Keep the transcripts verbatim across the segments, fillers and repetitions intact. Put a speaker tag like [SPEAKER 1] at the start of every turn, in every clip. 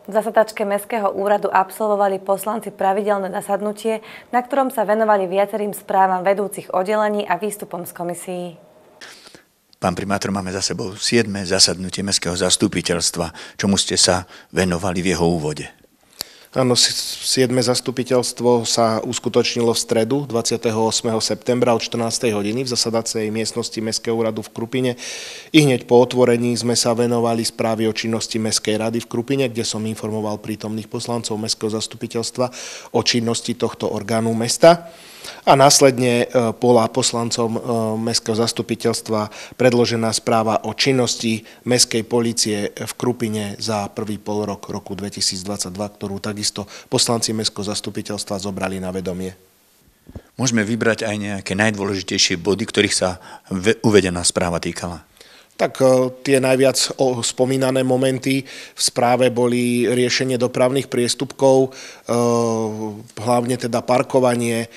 [SPEAKER 1] V zasadačke Mestského úradu absolvovali poslanci pravidelné zasadnutie, na ktorom sa venovali viacerým správam vedúcich oddelení a výstupom z komisií.
[SPEAKER 2] Pán primátor, máme za sebou siedme zasadnutie Mestského zastupiteľstva. Čomu ste sa venovali v jeho úvode?
[SPEAKER 3] Áno, siedme zastupiteľstvo sa uskutočnilo v stredu dvadsiateho ôsmeho septembra od štrnástej hodiny v zasadacej miestnosti Mestského úradu v Krupine. I hneď po otvorení sme sa venovali správe o činnosti Mestskej rady v Krupine, kde som informoval prítomných poslancov Mestského zastupiteľstva o činnosti tohto orgánu mesta. A následne bola poslancom Mestského zastupiteľstva predložená správa o činnosti Mestskej polície v Krupine za prvý polrok roku dvetisícdvadsaťdva, ktorú takisto poslanci Mestského zastupiteľstva zobrali na vedomie.
[SPEAKER 2] Môžeme vybrať aj nejaké najdôležitejšie body, ktorých sa uvedená správa týkala?
[SPEAKER 3] Tak tie najviac spomínané momenty v správe boli riešenie dopravných priestupkov, hlavne teda parkovanie.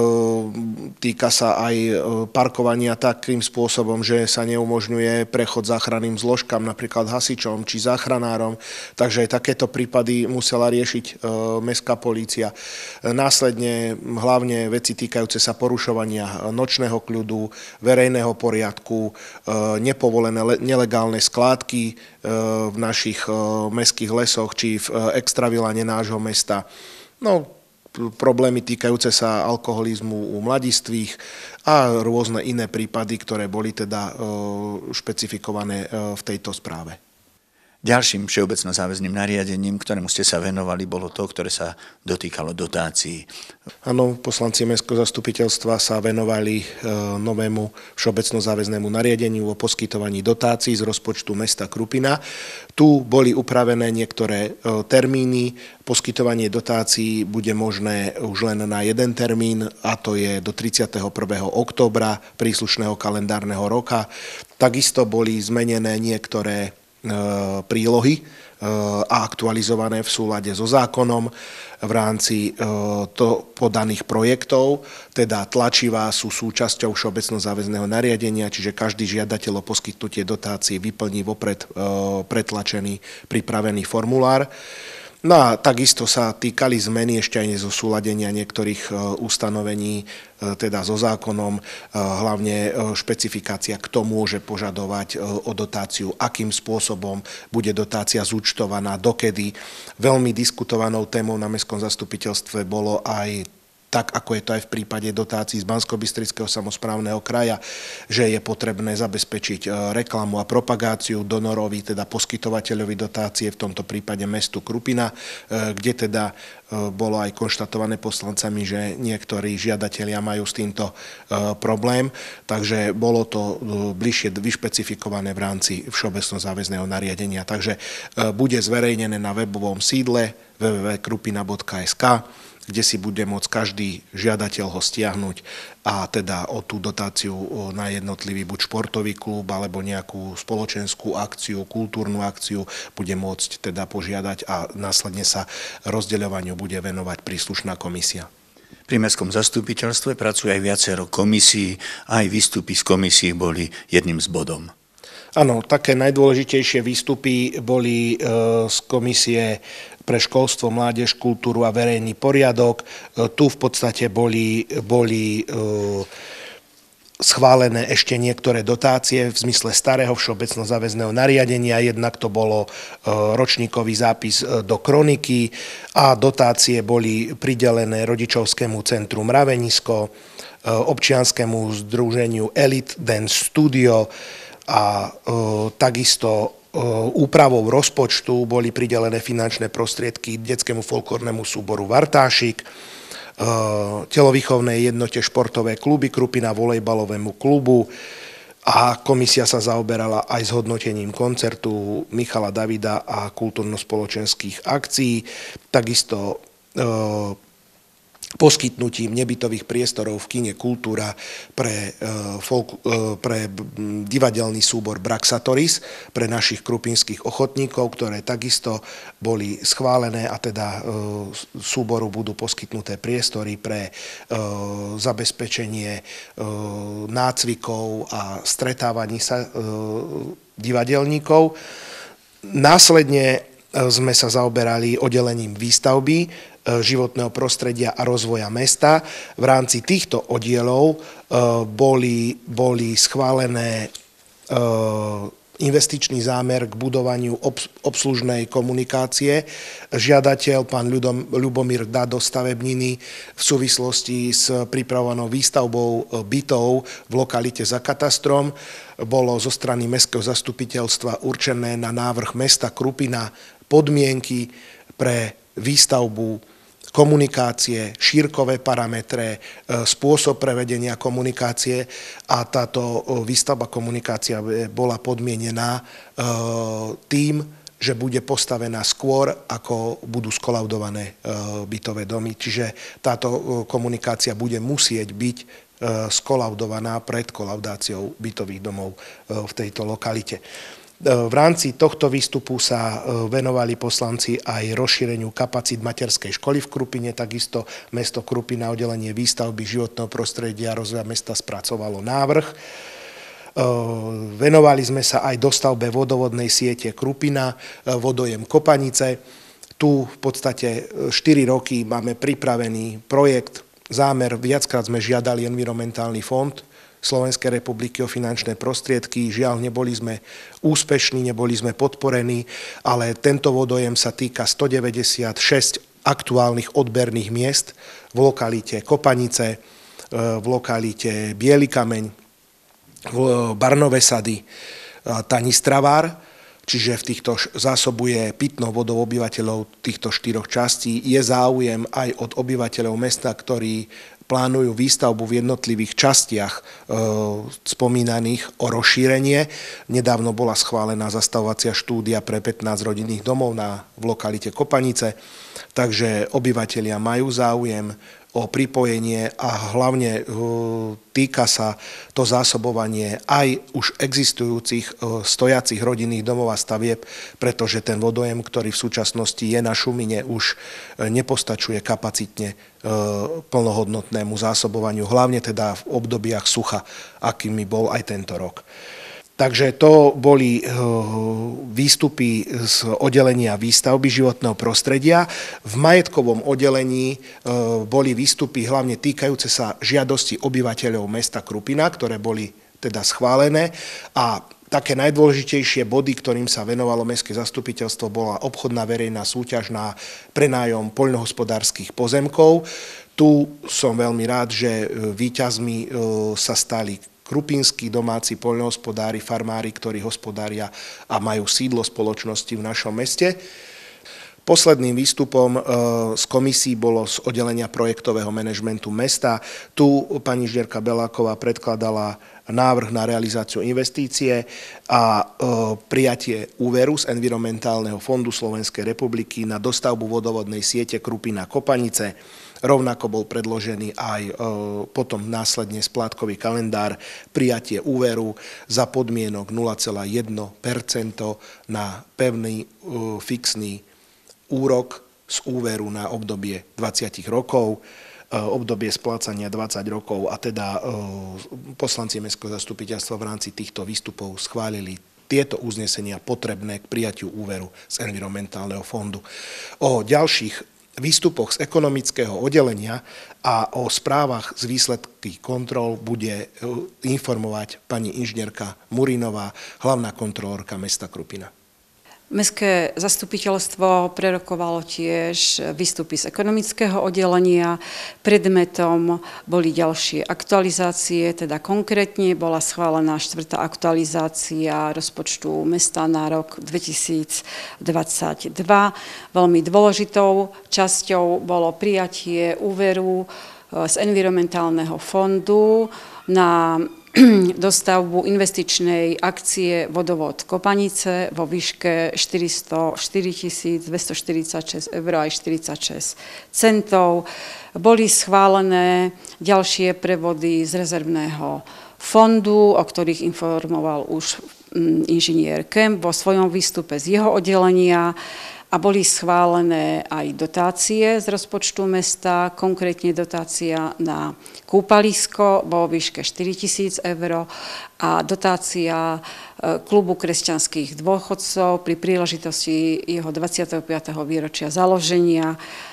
[SPEAKER 3] Týka sa aj parkovania takým spôsobom, že sa neumožňuje prechod záchranným zložkám, napríklad hasičom či záchranárom. Takže aj takéto prípady musela riešiť mestská polícia. Následne hlavne veci týkajúce sa porušovania nočného kľudu, verejného poriadku, nepovoleného nelegálne skládky v našich mestských lesoch či v extravilane nášho mesta. No, problémy týkajúce sa alkoholizmu u mladistvých a rôzne iné prípady, ktoré boli teda špecifikované v tejto správe.
[SPEAKER 2] Ďalším všeobecno záväzným nariadením, ktorému ste sa venovali, bolo to, ktoré sa dotýkalo dotácií.
[SPEAKER 3] Áno, poslanci Mestského zastupiteľstva sa venovali e, novému všeobecno záväznému nariadeniu o poskytovaní dotácií z rozpočtu mesta Krupina. Tu boli upravené niektoré e, termíny. Poskytovanie dotácií bude možné už len na jeden termín, a to je do tridsiateho prvého októbra príslušného kalendárneho roka. Takisto boli zmenené niektoré prílohy a aktualizované v súlade so zákonom v rámci to podaných projektov, teda tlačivá sú súčasťou všeobecno záväzného nariadenia, čiže každý žiadateľ o poskytnutie dotácií vyplní vopred pretlačený pripravený formulár. No a takisto sa týkali zmeny ešte aj nezosúladenia niektorých ustanovení, teda so zákonom, hlavne špecifikácia, kto môže požadovať o dotáciu, akým spôsobom bude dotácia zúčtovaná, dokedy. Veľmi diskutovanou témou na Mestskom zastupiteľstve bolo aj, tak ako je to aj v prípade dotácií z Banskobystrického samosprávneho kraja, že je potrebné zabezpečiť reklamu a propagáciu donorovi, teda poskytovateľovi dotácie, v tomto prípade mestu Krupina, kde teda bolo aj konštatované poslancami, že niektorí žiadatelia majú s týmto problém, takže bolo to bližšie vyšpecifikované v rámci všeobecno záväzného nariadenia. Takže bude zverejnené na webovom sídle w w w bodka krupina bodka es ka, kde si bude môcť každý žiadateľ ho stiahnuť a teda o tú dotáciu na jednotlivý buď športový klub alebo nejakú spoločenskú akciu, kultúrnu akciu bude môcť teda požiadať a následne sa rozdeľovaniu bude venovať príslušná komisia.
[SPEAKER 2] Pri Mestskom zastupiteľstve pracuje aj viacero komisií, aj výstupy z komisí boli jedným z bodom.
[SPEAKER 3] Áno, také najdôležitejšie výstupy boli z komisie pre školstvo, mládež, kultúru a verejný poriadok. Tu v podstate boli, boli schválené ešte niektoré dotácie v zmysle starého všeobecno záväzného nariadenia. Jednak to bolo ročníkový zápis do kroniky a dotácie boli pridelené Rodičovskému centru Mravenisko, občianskému združeniu Elite Dance Studio a takisto úpravou rozpočtu boli pridelené finančné prostriedky detskému folklórnemu súboru Vartášik, telovýchovnej jednote športové kluby Krupina, volejbalovému klubu a komisia sa zaoberala aj zhodnotením koncertu Michala Davida a kultúrno-spoločenských akcií, takisto poskytnutím nebytových priestorov v kine Kultúra pre, folk, pre divadelný súbor Braxatoris, pre našich krupinských ochotníkov, ktoré takisto boli schválené a teda súboru budú poskytnuté priestory pre zabezpečenie nácvikov a stretávaní sa divadelníkov. Následne sme sa zaoberali oddelením výstavby, životného prostredia a rozvoja mesta. V rámci týchto oddielov boli, boli schválené investičný zámer k budovaniu obslužnej komunikácie. Žiadateľ, pán Ľubomír Dado stavebniny, v súvislosti s pripravovanou výstavbou bytov v lokalite za katastrom, bolo zo strany Mestského zastupiteľstva určené na návrh mesta Krupina podmienky pre výstavbu komunikácie, šírkové parametre, spôsob prevedenia komunikácie a táto výstavba komunikácia bola podmienená tým, že bude postavená skôr, ako budú skolaudované bytové domy. Čiže táto komunikácia bude musieť byť skolaudovaná pred kolaudáciou bytových domov v tejto lokalite. V rámci tohto výstupu sa venovali poslanci aj rozšíreniu kapacít materskej školy v Krupine, takisto mesto Krupina, oddelenie výstavby životného prostredia a rozvoja mesta spracovalo návrh. Venovali sme sa aj dostavbe vodovodnej siete Krupina, vodojem Kopanice. Tu v podstate štyri roky máme pripravený projekt, zámer, viackrát sme žiadali environmentálny fond Slovenskej republiky o finančné prostriedky. Žiaľ, neboli sme úspešní, neboli sme podporení, ale tento vodojem sa týka stodeväťdesiatšesť aktuálnych odberných miest v lokalite Kopanice, v lokalite Biely kameň, v Barnové Sady, Tanistravár, čiže v týchto zásobuje pitnou vodou obyvateľov týchto štyroch častí. Je záujem aj od obyvateľov mesta, ktorí plánujú výstavbu v jednotlivých častiach e, spomínaných o rozšírenie. Nedávno bola schválená zastavovacia štúdia pre pätnásť rodinných domov na, v lokalite Kopanice, takže obyvatelia majú záujem o pripojenie a hlavne e, týka sa to zásobovanie aj už existujúcich e, stojacich rodinných domov a stavieb, pretože ten vodojem, ktorý v súčasnosti je na Šumine, už e, nepostačuje kapacitne e, plnohodnotnému zásobovaniu, hlavne teda v obdobiach sucha, akými bol aj tento rok. Takže to boli výstupy z oddelenia výstavby životného prostredia. V majetkovom oddelení boli výstupy hlavne týkajúce sa žiadosti obyvateľov mesta Krupina, ktoré boli teda schválené, a také najdôležitejšie body, ktorým sa venovalo Mestské zastupiteľstvo, bola obchodná verejná súťaž na prenájom poľnohospodárskych pozemkov. Tu som veľmi rád, že víťazmi sa stali krupinskí domáci poľnohospodári, farmári, ktorí hospodária a majú sídlo spoločnosti v našom meste. Posledným výstupom z komisí bolo z oddelenia projektového manažmentu mesta. Tu pani inžinierka Beláková predkladala návrh na realizáciu investície a prijatie úveru z Environmentálneho fondu Slovenskej republiky na dostavbu vodovodnej siete Krupina Kopanice. Rovnako bol predložený aj e, potom následne splátkový kalendár, prijatie úveru za podmienok nula celá jedno percento na pevný e, fixný úrok z úveru na obdobie dvadsať rokov, e, obdobie splácania dvadsať rokov, a teda e, poslanci Mestského zastupiteľstva v rámci týchto výstupov schválili tieto uznesenia potrebné k prijatiu úveru z Environmentálneho fondu. O ďalších výstupoch z ekonomického oddelenia a o správach z výsledky kontrol bude informovať pani inžinierka Murinová, hlavná kontrolórka mesta Krupina.
[SPEAKER 4] Mestské zastupiteľstvo prerokovalo tiež výstupy z ekonomického oddelenia. Predmetom boli ďalšie aktualizácie, teda konkrétne bola schválená štvrtá aktualizácia rozpočtu mesta na rok dvetisícdvadsaťdva. Veľmi dôležitou časťou bolo prijatie úveru z Environmentálneho fondu na dostavbu investičnej akcie Vodovod Kopanice vo výške štyristoštyritisíc dvestoštyridsaťšesť eur a štyridsaťšesť centov. Boli schválené ďalšie prevody z rezervného fondu, o ktorých informoval už inžinier Kemp vo svojom výstupe z jeho oddelenia, a boli schválené aj dotácie z rozpočtu mesta, konkrétne dotácia na kúpalisko vo výške štyri tisíc eur a dotácia klubu kresťanských dôchodcov pri príležitosti jeho dvadsiateho piateho výročia založenia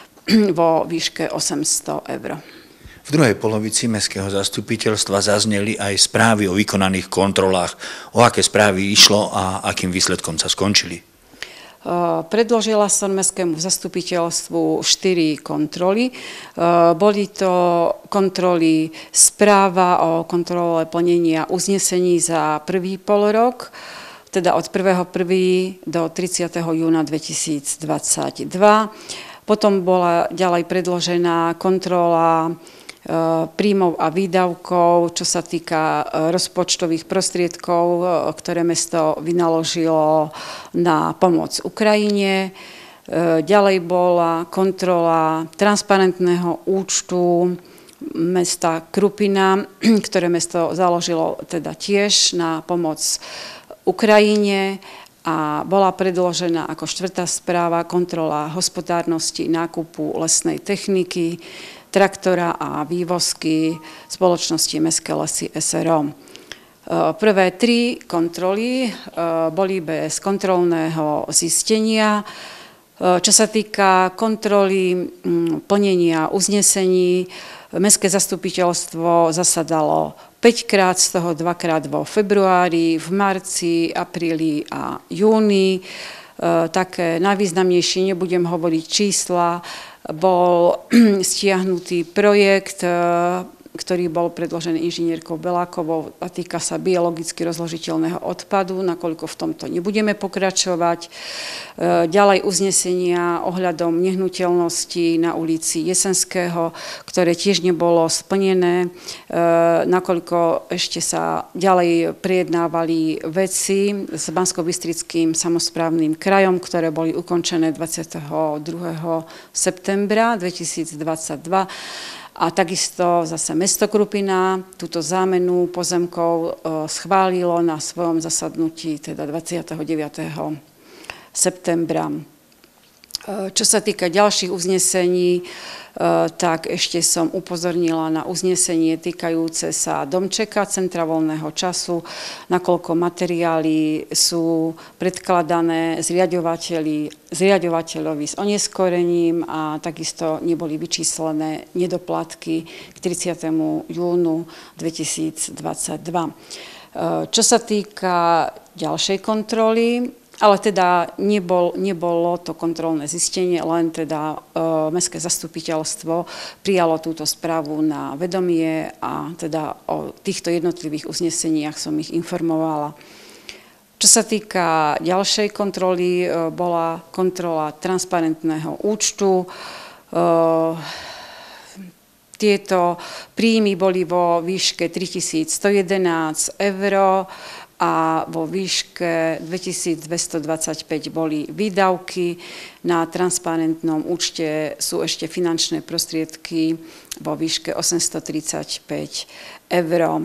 [SPEAKER 4] vo výške osemsto eur.
[SPEAKER 2] V druhej polovici mestského zastupiteľstva zazneli aj správy o vykonaných kontrolách. O aké správy išlo a akým výsledkom sa skončili?
[SPEAKER 4] Predložila som mestskému zastupiteľstvu štyri kontroly. Boli to kontroly správa o kontrole plnenia uznesení za prvý polrok, teda od prvého prvého do tridsiateho júna dvetisícdvadsaťdva. Potom bola ďalej predložená kontrola príjmov a výdavkov, čo sa týka rozpočtových prostriedkov, ktoré mesto vynaložilo na pomoc Ukrajine. Ďalej bola kontrola transparentného účtu mesta Krupina, ktoré mesto založilo teda tiež na pomoc Ukrajine. A bola predložená ako štvrtá správa kontrola hospodárnosti nákupu lesnej techniky, traktora a vývozky spoločnosti Mestské lesy es er o. Prvé tri kontroly boli bez kontrolného zistenia. Čo sa týka kontroly plnenia uznesení, Mestské zastupiteľstvo zasadalo päťkrát, z toho dvakrát vo februári, v marci, apríli a júni. Také najvýznamnejšie, nebudem hovoriť čísla, bol stiahnutý projekt, ktorý bol predložený inžinierkou Belákovou a týka sa biologicky rozložiteľného odpadu, nakoľko v tomto nebudeme pokračovať. Ďalej uznesenia ohľadom nehnuteľnosti na ulici Jesenského, ktoré tiež nebolo splnené, nakoľko ešte sa ďalej prejednávali veci s Banskobystrickým samosprávnym krajom, ktoré boli ukončené dvadsiateho druhého septembra dvetisícdvadsaťdva. A takisto zase mesto Krupina túto zámenu pozemkov schválilo na svojom zasadnutí, teda dvadsiateho deviateho septembra. Čo sa týka ďalších uznesení, tak ešte som upozornila na uznesenie týkajúce sa domčeka Centra voľného času, nakoľko materiály sú predkladané zriaďovateľovi s oneskorením a takisto neboli vyčíslené nedoplatky k tridsiatemu júnu dvetisícdvadsaťdva. Čo sa týka ďalšej kontroly, ale teda nebol, nebolo to kontrolné zistenie, len teda e, Mestské zastupiteľstvo prijalo túto správu na vedomie a teda o týchto jednotlivých uzneseniach som ich informovala. Čo sa týka ďalšej kontroly, e, bola kontrola transparentného účtu. E, tieto príjmy boli vo výške tritisícstojedenásť eur, a vo výške dvetisícdvestodvadsaťpäť boli výdavky. Na transparentnom účte sú ešte finančné prostriedky vo výške osemstotridsaťpäť eur.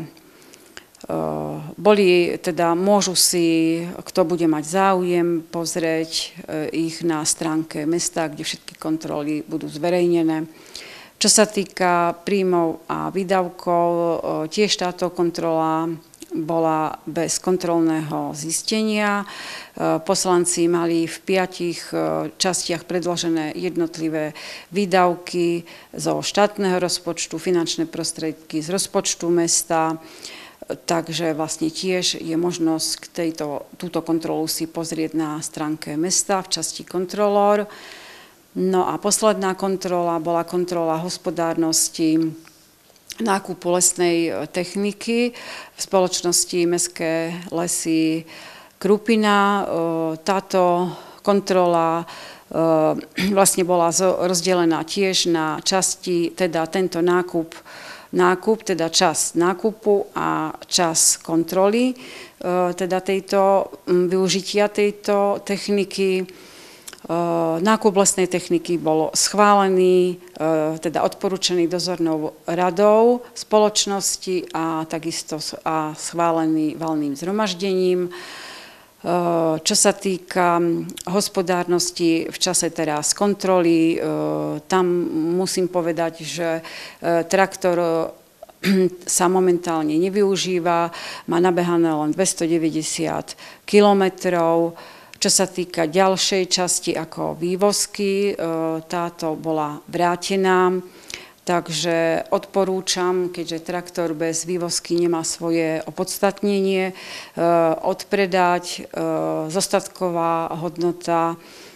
[SPEAKER 4] Boli, teda môžu si, kto bude mať záujem, pozrieť ich na stránke mesta, kde všetky kontroly budú zverejnené. Čo sa týka príjmov a výdavkov, tiež táto kontrola bola bez kontrolného zistenia. Poslanci mali v piatich častiach predložené jednotlivé výdavky zo štátneho rozpočtu, finančné prostriedky z rozpočtu mesta, takže vlastne tiež je možnosť k tejto, túto kontrolu si pozrieť na stránke mesta v časti kontrolór. No a posledná kontrola bola kontrola hospodárnosti nákupu lesnej techniky v spoločnosti Mestské lesy Krupina. Táto kontrola vlastne bola rozdelená tiež na časti, teda tento nákup, nákup, teda čas nákupu a čas kontroly, teda tejto využitia tejto techniky. Nákup lesnej techniky bol schválený, teda odporúčený dozornou radou spoločnosti a takisto a schválený valným zhromaždením. Čo sa týka hospodárnosti v čase teraz kontroly, tam musím povedať, že traktor sa momentálne nevyužíva, má nabehané len dvestodeväťdesiat kilometrov. Čo sa týka ďalšej časti ako vývozky, táto bola vrátená. Takže odporúčam, keďže traktor bez vývozky nemá svoje opodstatnenie, odpredať. Zostatková hodnota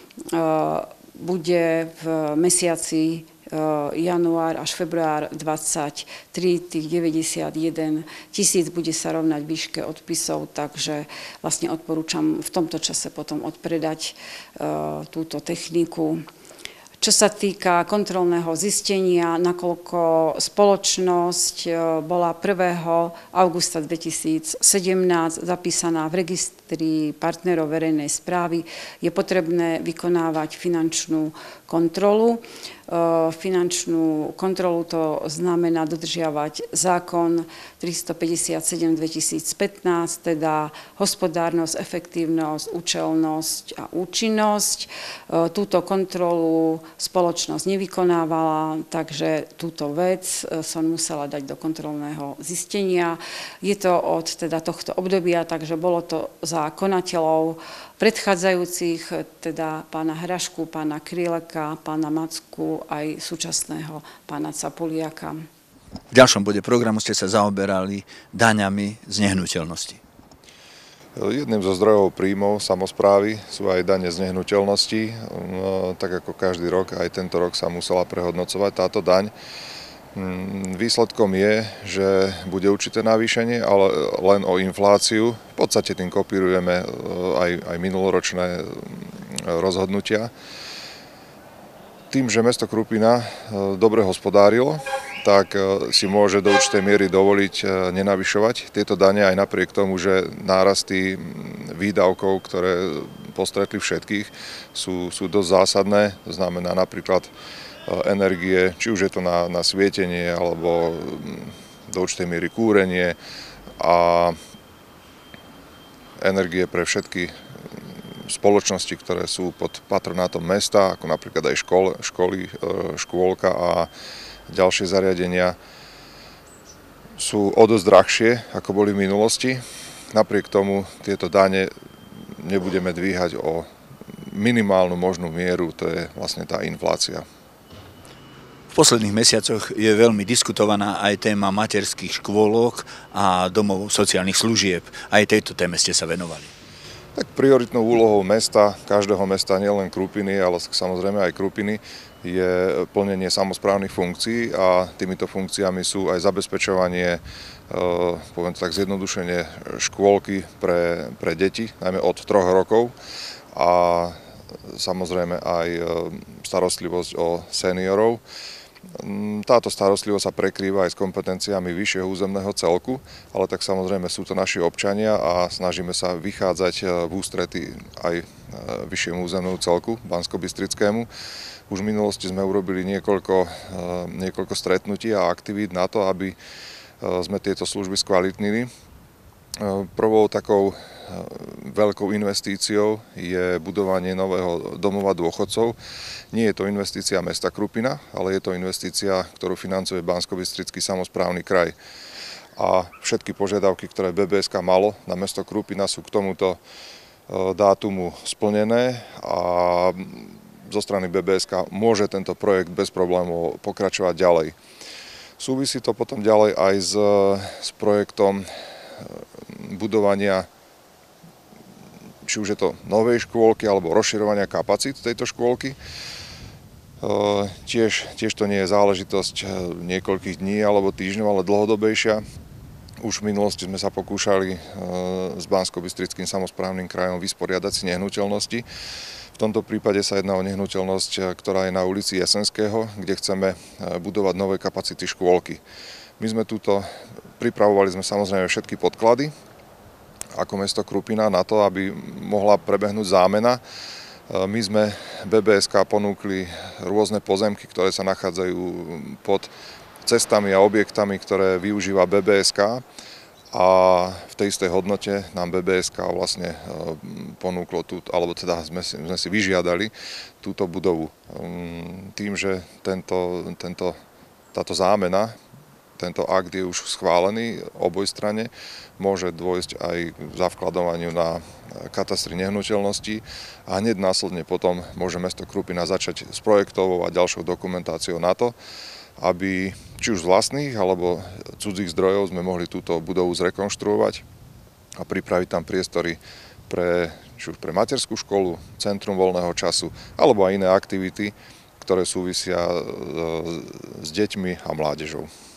[SPEAKER 4] bude v mesiaci január až február dvadsaťtri, tých deväťdesiatjeden tisíc bude sa rovnať výške odpisov, takže vlastne odporúčam v tomto čase potom odpredať túto techniku. Čo sa týka kontrolného zistenia, nakoľko spoločnosť bola prvého augusta dvetisícsedemnásť zapísaná v registri partnerov verejnej správy, je potrebné vykonávať finančnú kontrolu. Finančnú kontrolu to znamená dodržiavať zákon tristopäťdesiatsedem dvetisícpätnásť, teda hospodárnosť, efektívnosť, účelnosť a účinnosť. Túto kontrolu spoločnosť nevykonávala, takže túto vec som musela dať do kontrolného zistenia. Je to od teda tohto obdobia, takže bolo to za konateľov predchádzajúcich, teda pána Hrašku, pána Krileka, pána Macku, aj súčasného pána Capuliaka.
[SPEAKER 2] V ďalšom bode programu ste sa zaoberali daňami z nehnuteľnosti.
[SPEAKER 5] Jedným zo zdrojov príjmov samosprávy sú aj dane z nehnuteľnosti. No, tak ako každý rok, aj tento rok sa musela prehodnocovať táto daň. Výsledkom je, že bude určité navýšenie, ale len o infláciu. V podstate tým kopírujeme aj, aj minuloročné rozhodnutia. Tým, že mesto Krupina dobre hospodárilo, tak si môže do určitej miery dovoliť nenavyšovať tieto dane aj napriek tomu, že nárasty výdavkov, ktoré postretli všetkých, sú, sú dosť zásadné. To znamená napríklad energie, či už je to na, na svietenie alebo do určitej miery kúrenie a energie pre všetky spoločnosti, ktoré sú pod patronátom mesta, ako napríklad aj škole, školy, škôlka a ďalšie zariadenia, sú o dosť drahšie, ako boli v minulosti. Napriek tomu tieto dane nebudeme dvíhať o minimálnu možnú mieru, to je vlastne tá inflácia.
[SPEAKER 2] V posledných mesiacoch je veľmi diskutovaná aj téma materských škôlok a domov sociálnych služieb. Aj tejto téme ste sa venovali.
[SPEAKER 5] Tak prioritnou úlohou mesta, každého mesta, nielen Krupiny, ale samozrejme aj Krupiny, je plnenie samosprávnych funkcií a týmito funkciami sú aj zabezpečovanie, poviem tak zjednodušenie, škôlky pre, pre deti, najmä od troch rokov a samozrejme aj starostlivosť o seniorov. Táto starostlivosť sa prekrýva aj s kompetenciami vyššieho územného celku, ale tak samozrejme sú to naši občania a snažíme sa vychádzať v ústrety aj vyššiemu územnému celku, Banskobystrickému. Už v minulosti sme urobili niekoľko, niekoľko stretnutí a aktivít na to, aby sme tieto služby skvalitnili. Prvou takou veľkou investíciou je budovanie nového domova dôchodcov. Nie je to investícia mesta Krupina, ale je to investícia, ktorú financuje Banskobystrický samosprávny kraj. A všetky požiadavky, ktoré bé bé es ká malo na mesto Krupina, sú k tomuto dátumu splnené a zo strany bé bé es ká môže tento projekt bez problémov pokračovať ďalej. Súvisí to potom ďalej aj s, s projektom budovania, či už je to novej škôlky alebo rozširovania kapacít tejto škôlky. Tiež, tiež to nie je záležitosť niekoľkých dní alebo týždňov, ale dlhodobejšia. Už v minulosti sme sa pokúšali s Banskobystrickým samosprávnym krajom vysporiadať si nehnuteľnosti. V tomto prípade sa jedná o nehnuteľnosť, ktorá je na ulici Jesenského, kde chceme budovať nové kapacity škôlky. My sme túto, pripravovali sme samozrejme všetky podklady ako mesto Krupina na to, aby mohla prebehnúť zámena. My sme bé bé es ká ponúkli rôzne pozemky, ktoré sa nachádzajú pod cestami a objektami, ktoré využíva bé bé es ká a v tej istej hodnote nám bé bé es ká vlastne ponúklo tú, alebo teda sme si, sme si vyžiadali túto budovu. Tým, že tento, tento, táto zámena, tento akt je už schválený obojstrane, môže dôjsť aj k zavkladovaniu na katastri nehnuteľností a hneď následne potom môže mesto Krupina začať s projektovou a ďalšou dokumentáciou na to, aby či už z vlastných alebo cudzích zdrojov sme mohli túto budovu zrekonštruovať a pripraviť tam priestory pre, či už pre materskú školu, centrum voľného času alebo aj iné aktivity, ktoré súvisia s deťmi a mládežou.